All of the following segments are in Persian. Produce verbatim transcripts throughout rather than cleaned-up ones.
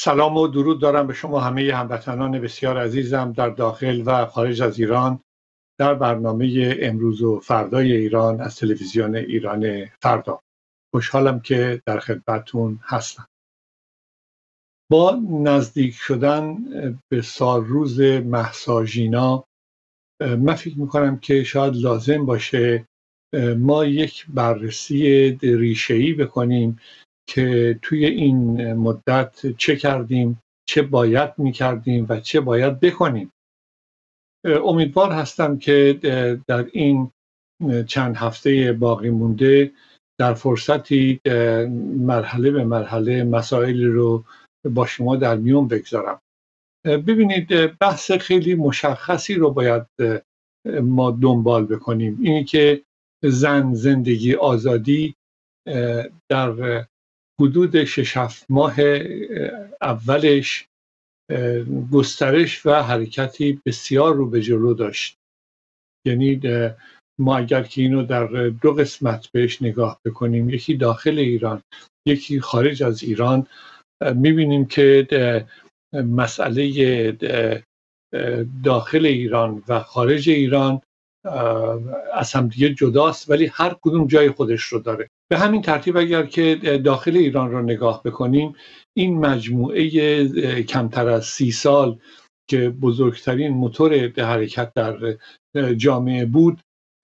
سلام و درود دارم به شما همه هموطنان بسیار عزیزم در داخل و خارج از ایران در برنامه امروز و فردای ایران از تلویزیون ایران فردا. خوشحالم که در خدمتتون هستم. با نزدیک شدن به سالروز مهسا ژینا من فکر میکنم که شاید لازم باشه ما یک بررسی ریشه‌ای بکنیم که توی این مدت چه کردیم، چه باید میکردیم و چه باید بکنیم. امیدوار هستم که در این چند هفته باقی مونده در فرصتی مرحله به مرحله مسائلی رو با شما در میون بگذارم. ببینید، بحث خیلی مشخصی رو باید ما دنبال بکنیم، اینی که زن، زندگی، آزادی در حدود شش هفت ماه اولش گسترش و حرکتی بسیار رو به جلو داشت. یعنی ما اگر که اینو در دو قسمت بهش نگاه بکنیم، یکی داخل ایران یکی خارج از ایران، میبینیم که مسئله داخل ایران و خارج ایران از هم دیگه جداست، ولی هر کدوم جای خودش رو داره. به همین ترتیب اگر که داخل ایران رو نگاه بکنیم، این مجموعه کمتر از سی سال که بزرگترین موتور حرکت در جامعه بود،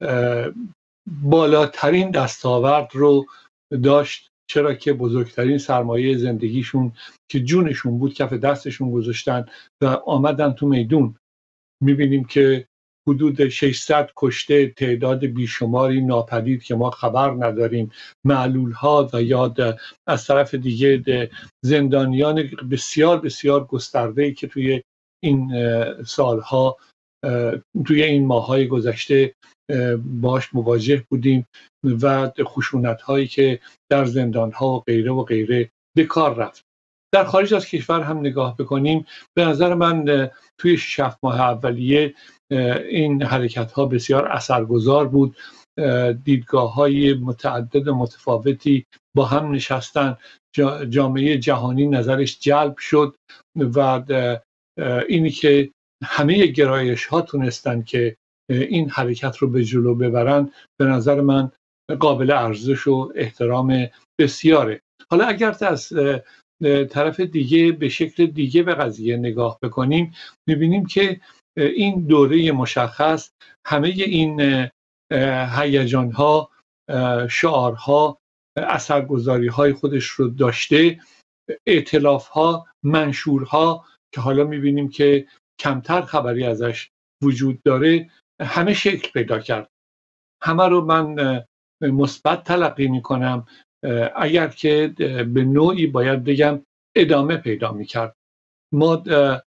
بالاترین دستاورد رو داشت، چرا که بزرگترین سرمایه زندگیشون که جونشون بود کف دستشون گذاشتن و آمدن تو میدون. میبینیم که حدود ششصد کشته، تعداد بیشماری ناپدید که ما خبر نداریم، معلول‌ها و یا از طرف دیگه زندانیان بسیار بسیار گسترده‌ای که توی این سالها، توی این ماه‌های گذشته باش مواجه بودیم و خشونت‌هایی که در زندان‌ها و غیره و غیره به کار رفت. در خارج از کشور هم نگاه بکنیم، به نظر من توی شش هفت ماه اولیه این حرکت‌ها بسیار اثرگذار بود. دیدگاه‌های متعدد و متفاوتی با هم نشستن، جامعه جهانی نظرش جلب شد و اینی که همه گرایش‌ها تونستن که این حرکت رو به جلو ببرن، به نظر من قابل ارزش و احترام بسیاره. حالا اگر از طرف دیگه به شکل دیگه به قضیه نگاه بکنیم، می‌بینیم که این دوره مشخص همه این هیجان‌ها، شعارها، اثرگذاری‌های خودش رو داشته، ائتلاف‌ها، منشورها که حالا می‌بینیم که کمتر خبری ازش وجود داره، همه شکل پیدا کرد. همه رو من مثبت تلقی می‌کنم، اگر که به نوعی باید بگم ادامه پیدا می‌کرد. ما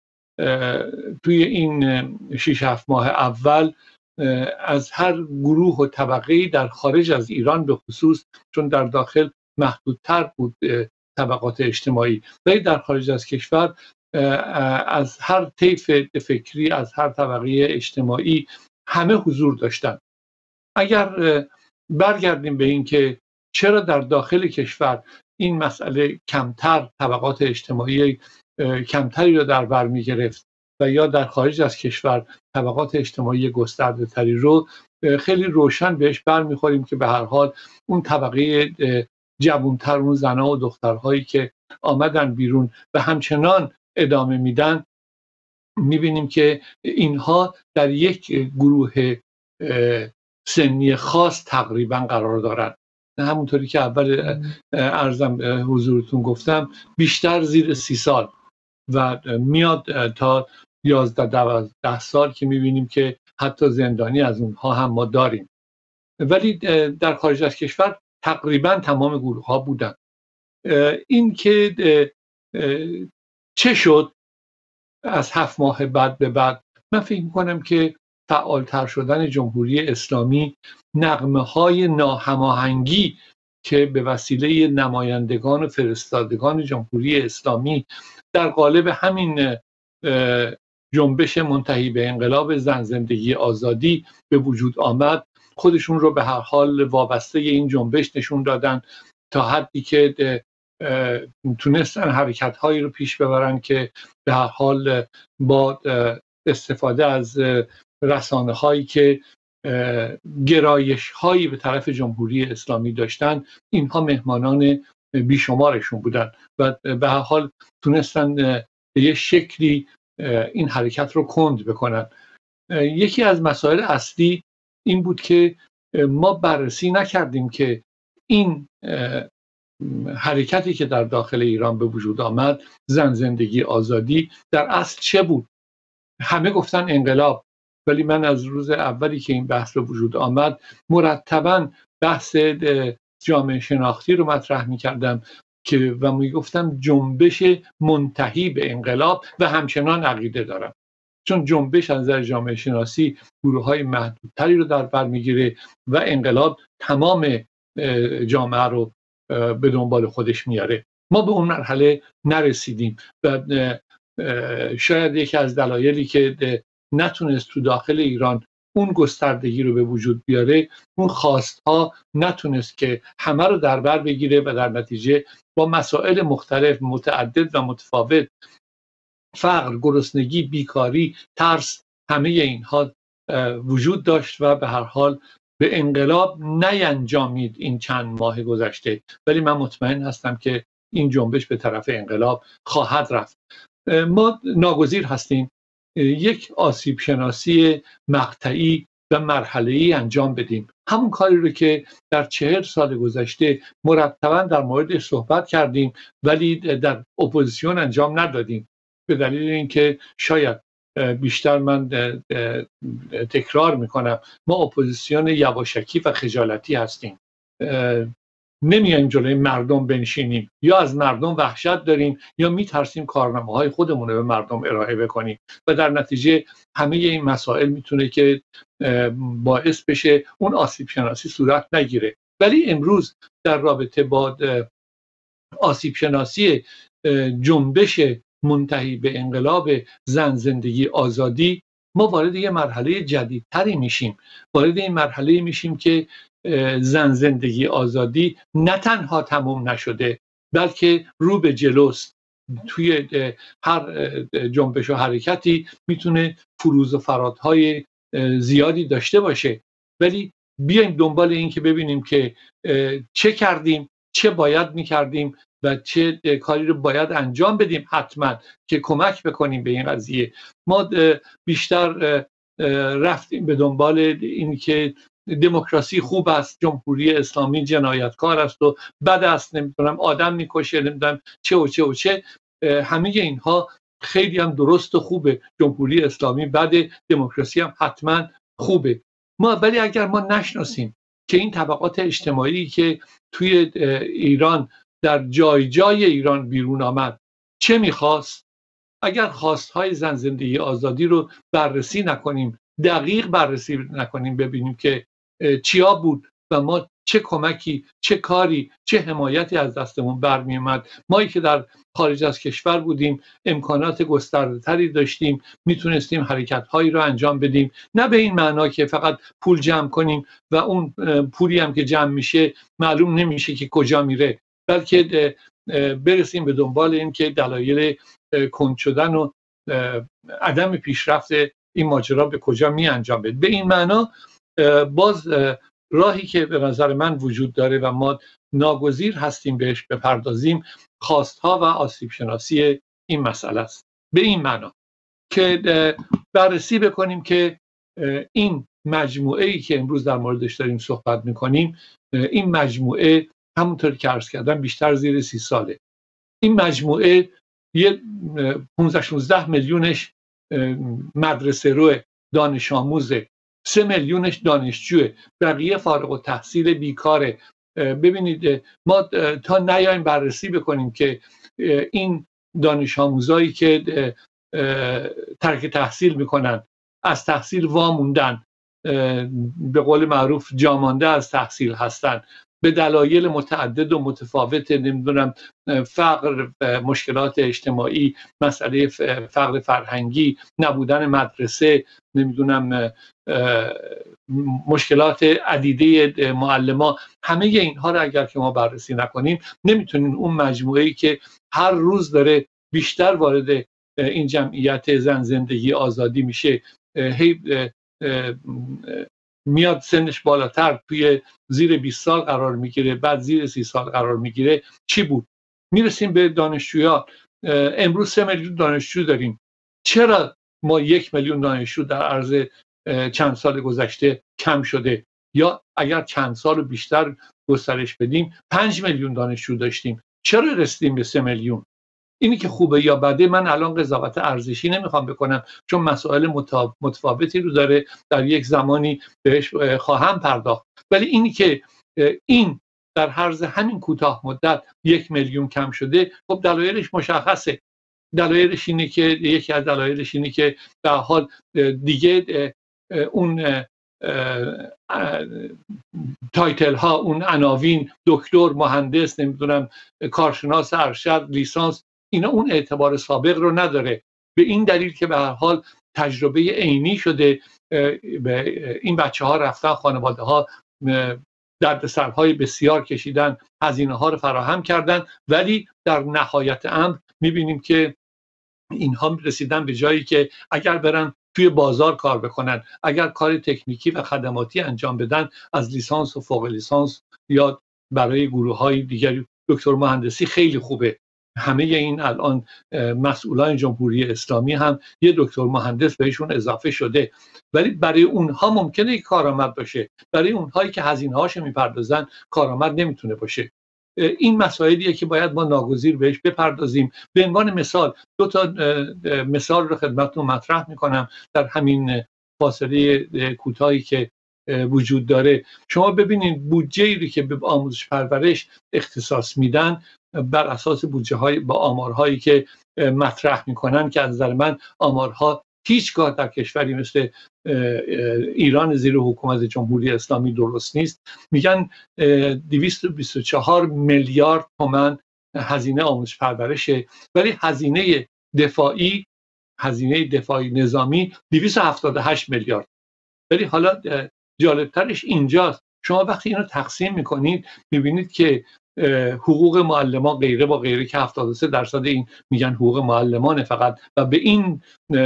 توی این شش هفت ماه اول از هر گروه و طبقه‌ای در خارج از ایران به خصوص، چون در داخل محدودتر بود طبقات اجتماعی، ولی در خارج از کشور از هر طیف فکری، از هر طبقه اجتماعی همه حضور داشتن. اگر برگردیم به این که چرا در داخل کشور این مسئله کمتر، طبقات اجتماعی کمتری رو در بر می گرفت و یا در خارج از کشور طبقات اجتماعی گسترده تری رو، خیلی روشن بهش بر می خوریم که به هر حال اون طبقه جوانتر، اون زنها و دخترهایی که آمدن بیرون و همچنان ادامه میدن، می بینیم که اینها در یک گروه سنی خاص تقریبا قرار دارن. همونطوری که اول عرضم حضورتون گفتم، بیشتر زیر سی سال و میاد تا یازده دوازده سال که میبینیم که حتی زندانی از اونها هم ما داریم. ولی در خارج از کشور تقریبا تمام گروه ها بودن. این که چه شد از هفت ماه بعد به بعد، من فکر میکنم که فعالتر شدن جمهوری اسلامی، نغمه های ناهماهنگی که به وسیله نمایندگان و فرستادگان جمهوری اسلامی در قالب همین جنبش منتهی به انقلاب زن، زندگی، آزادی به وجود آمد، خودشون رو به هر حال وابسته این جنبش نشون دادن، تا حدی که تونستن حرکت هایی رو پیش ببرن که به هر حال با استفاده از رسانه هایی که گرایش هایی به طرف جمهوری اسلامی داشتن، اینها مهمانان بیشمارشون بودن و به هر حال تونستن به یه شکلی این حرکت رو کند بکنن. یکی از مسائل اصلی این بود که ما بررسی نکردیم که این حرکتی که در داخل ایران به وجود آمد، زن زندگی آزادی، در اصل چه بود؟ همه گفتن انقلاب، ولی من از روز اولی که این بحث به وجود آمد مرتباً بحث جامعه شناختی رو مطرح می‌کردم که و میگفتم جنبش منتهی به انقلاب و همچنان عقیده دارم، چون جنبش از نظر جامعه شناسی گروه‌های محدودتری رو در بر میگیره و انقلاب تمام جامعه رو به دنبال خودش میاره. ما به اون مرحله نرسیدیم و شاید یکی از دلایلی که نتونست تو داخل ایران اون گستردگی رو به وجود بیاره، اون خواستها نتونست که همه رو در بر بگیره و در نتیجه با مسائل مختلف متعدد و متفاوت، فقر، گرسنگی، بیکاری، ترس، همه اینها وجود داشت و به هر حال به انقلاب نینجامید این چند ماه گذشته، ولی من مطمئن هستم که این جنبش به طرف انقلاب خواهد رفت. ما ناگزیر هستیم یک آسیب شناسی مقطعی و مرحله‌ای انجام بدیم، همون کاری رو که در چهل سال گذشته مرتباً در موردش صحبت کردیم ولی در اپوزیسیون انجام ندادیم، به دلیل اینکه شاید بیشتر من تکرار میکنم ما اپوزیسیون یواشکی و خجالتی هستیم، نمیایم جلوی مردم بنشینیم، یا از مردم وحشت داریم یا میترسیم کارنامه‌های خودمون رو به مردم ارائه بکنیم و در نتیجه همه این مسائل میتونه که باعث بشه اون آسیب شناسی صورت نگیره. ولی امروز در رابطه با آسیب شناسی جنبش منتهی به انقلاب زن زندگی آزادی، ما وارد یه مرحله جدیدتری میشیم، وارد این مرحله میشیم که زن زندگی آزادی نه تنها تموم نشده بلکه رو به جلوست. توی هر جنبش و حرکتی میتونه فروز و فراتهای زیادی داشته باشه، ولی بیایم دنبال این که ببینیم که چه کردیم، چه باید میکردیم و چه کاری رو باید انجام بدیم حتما که کمک بکنیم به این قضیه. ما بیشتر رفتیم به دنبال این که دموکراسی خوب است، جمهوری اسلامی جنایتکار است و بد است، نمیدونم آدم میکشه، نمیدونم چه و چه و چه. همه اینها خیلی هم درست و خوبه، جمهوری اسلامی بده، دموکراسی هم حتما خوبه. ما ولی اگر ما نشناسیم که این طبقات اجتماعی که توی ایران در جای جای ایران بیرون آمد چه میخواست، اگر خواستهای زن زندگی آزادی رو بررسی نکنیم، دقیق بررسی نکنیم، ببینیم که چیا بود و ما چه کمکی، چه کاری، چه حمایتی از دستمون برمی اومد. مایی که در خارج از کشور بودیم امکانات گسترده تری داشتیم، میتونستیم حرکت هایی رو انجام بدیم، نه به این معنا که فقط پول جمع کنیم و اون پولی هم که جمع میشه معلوم نمیشه که کجا میره، بلکه برسیم به دنبال این که دلایل کند شدن و عدم پیشرفت این ماجرا به کجا می انجام بده. به این معنا باز راهی که به نظر من وجود داره و ما ناگزیر هستیم بهش بپردازیم، خواستها و آسیب شناسی این مسئله است. به این معنا که بررسی بکنیم که این مجموعه ای که امروز در موردش داریم صحبت میکنیم، این مجموعه همونطور که عرض کردم بیشتر زیر سی ساله. این مجموعه یه پانزده شانزده میلیونش مدرسه رو دانش آموزه، سه میلیونش دانشجوه، بقیه فارغ التحصیل بیکاره. ببینید ما تا نیایم بررسی بکنیم که این دانش آموزایی که ترک تحصیل میکنن، از تحصیل واموندن، به قول معروف جامانده از تحصیل هستن به دلایل متعدد و متفاوت، نمیدونم فقر، مشکلات اجتماعی، مسئله فقر فرهنگی، نبودن مدرسه، نمیدونم مشکلات عدیده معلما، همه اینها رو اگر که ما بررسی نکنیم نمیتونیم اون مجموعه‌ای که هر روز داره بیشتر وارد این جمعیت زن زندگی آزادی میشه، هی میاد سنش بالاتر، توی زیر بیست سال قرار میگیره، بعد زیر سی سال قرار میگیره، چی بود؟ میرسیم به دانشجویان. امروز سه میلیون دانشجو داریم. چرا ما یک میلیون دانشجو در عرض چند سال گذشته کم شده؟ یا اگر چند سال بیشتر گسترش بدیم پنج میلیون دانشجو داشتیم، چرا رسیدیم به سه میلیون؟ اینی که خوبه یا بده من الان قضاوت ارزشی نمیخوام بکنم، چون مسائل متفاوتی رو داره، در یک زمانی بهش خواهم پرداخت. ولی اینی که این در عرض همین کوتاه مدت یک میلیون کم شده، خب دلایلش مشخصه. دلایلش اینه که یکی از دلایلش اینه که به حال دیگه اون تایتل ها، اون عناوین دکتر، مهندس، نمیدونم کارشناس ارشد، لیسانس، اینا اون اعتبار سابق رو نداره، به این دلیل که به هر حال تجربه عینی شده. به این بچه ها رفتن، خانواده ها دردسرهای بسیار کشیدن، هزینه ها رو فراهم کردن، ولی در نهایت امر میبینیم که اینها رسیدن به جایی که اگر برن توی بازار کار بکنن، اگر کار تکنیکی و خدماتی انجام بدن، از لیسانس و فوق لیسانس یا برای گروه های دیگری دکتر مهندسی خیلی خوبه. همه این الان مسئولان جمهوری اسلامی هم یه دکتر مهندس بهشون اضافه شده، ولی برای اونها ممکنه کارآمد باشه، برای اونهایی که هزینه هاشو میپردازن کارآمد نمیتونه باشه. این مسائلیه که باید ما ناگزیر بهش بپردازیم. به عنوان مثال دو تا مثال رو خدمتتون مطرح میکنم در همین فاصله کوتاهی که وجود داره. شما ببینید بودجه‌ای رو که به آموزش پرورش اختصاص میدن بر اساس بودجه های با آمارهایی که مطرح میکنن، که از نظر من آمارها هیچگاه در کشوری مثل ایران زیر حکومت جمهوری اسلامی درست نیست. میگن دویست و بیست و چهار میلیارد تومان هزینه آموزش پرورشه، ولی هزینه دفاعی هزینه دفاعی نظامی دویست و هفتاد و هشت میلیارد. ولی حالا جالبترش اینجاست، شما وقتی اینو تقسیم میکنید میبینید که حقوق معلمان غیره با غیره که هفتاد و سه درصد این میگن حقوق معلمانه فقط و به این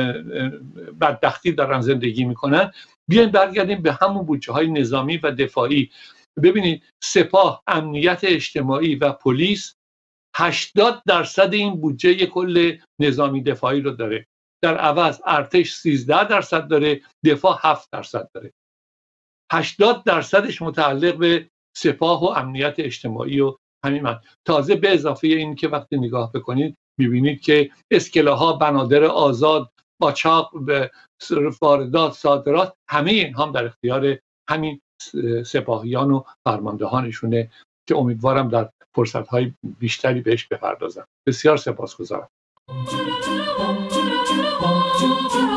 بدبختی دارن زندگی میکنن. بیاین برگردیم به همون بودجه های نظامی و دفاعی. ببینید سپاه، امنیت اجتماعی و پلیس هشتاد درصد این بودجه کل نظامی دفاعی رو داره، در عوض ارتش سیزده درصد داره، دفاع هفت درصد داره. هشتاد درصدش متعلق به سپاه و امنیت اجتماعی و همین من. تازه به اضافه این که وقتی نگاه بکنید میبینید که اسکلاها، بنادر آزاد، قاچاق، واردات، صادرات، همه این هم در اختیار همین سپاهیان و فرماندهانشونه که امیدوارم در فرصت‌های بیشتری بهش بپردازم. بسیار سپاسگزارم.